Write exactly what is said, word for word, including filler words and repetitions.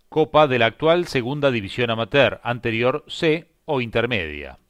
Copa de la actual Segunda División Amateur, anterior C o intermedia.